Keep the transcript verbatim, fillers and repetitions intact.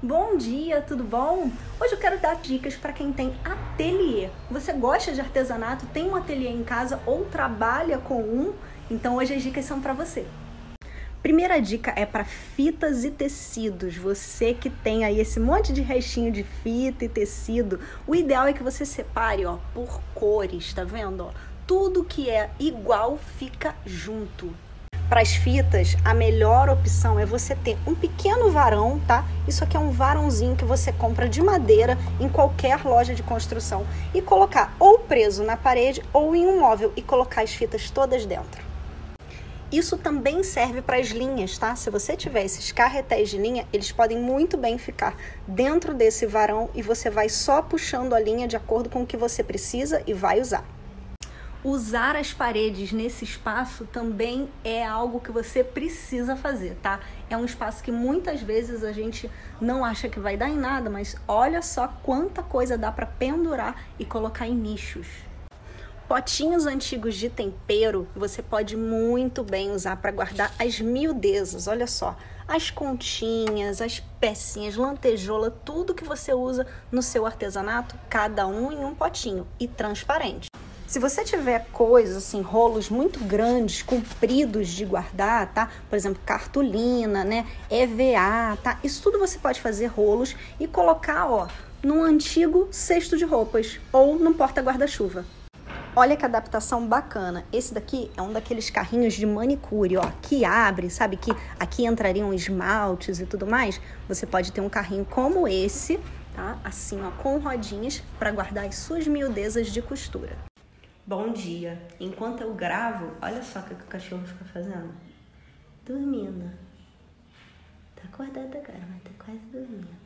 Bom dia, tudo bom? Hoje eu quero dar dicas para quem tem ateliê. Você gosta de artesanato, tem um ateliê em casa ou trabalha com um? Então hoje as dicas são para você. Primeira dica é para fitas e tecidos. Você que tem aí esse monte de restinho de fita e tecido, o ideal é que você separe, ó, por cores, tá vendo? Ó, tudo que é igual fica junto. Para as fitas, a melhor opção é você ter um pequeno varão, tá? Isso aqui é um varãozinho que você compra de madeira em qualquer loja de construção e colocar ou preso na parede ou em um móvel e colocar as fitas todas dentro. Isso também serve para as linhas, tá? Se você tiver esses carretéis de linha, eles podem muito bem ficar dentro desse varão e você vai só puxando a linha de acordo com o que você precisa e vai usar. Usar as paredes nesse espaço também é algo que você precisa fazer, tá? É um espaço que muitas vezes a gente não acha que vai dar em nada, mas olha só quanta coisa dá para pendurar e colocar em nichos. Potinhos antigos de tempero você pode muito bem usar para guardar as miudezas, olha só. As continhas, as pecinhas, lantejola, tudo que você usa no seu artesanato, cada um em um potinho e transparente. Se você tiver coisas, assim, rolos muito grandes, compridos de guardar, tá? Por exemplo, cartolina, né? E V A, tá? Isso tudo você pode fazer rolos e colocar, ó, num antigo cesto de roupas ou num porta-guarda-chuva. Olha que adaptação bacana. Esse daqui é um daqueles carrinhos de manicure, ó, que abre, sabe? Que aqui entrariam esmaltes e tudo mais. Você pode ter um carrinho como esse, tá? Assim, ó, com rodinhas para guardar as suas miudezas de costura. Bom dia. Enquanto eu gravo, olha só o que o cachorro fica fazendo. Dormindo. Tá acordado agora, mas tá quase dormindo.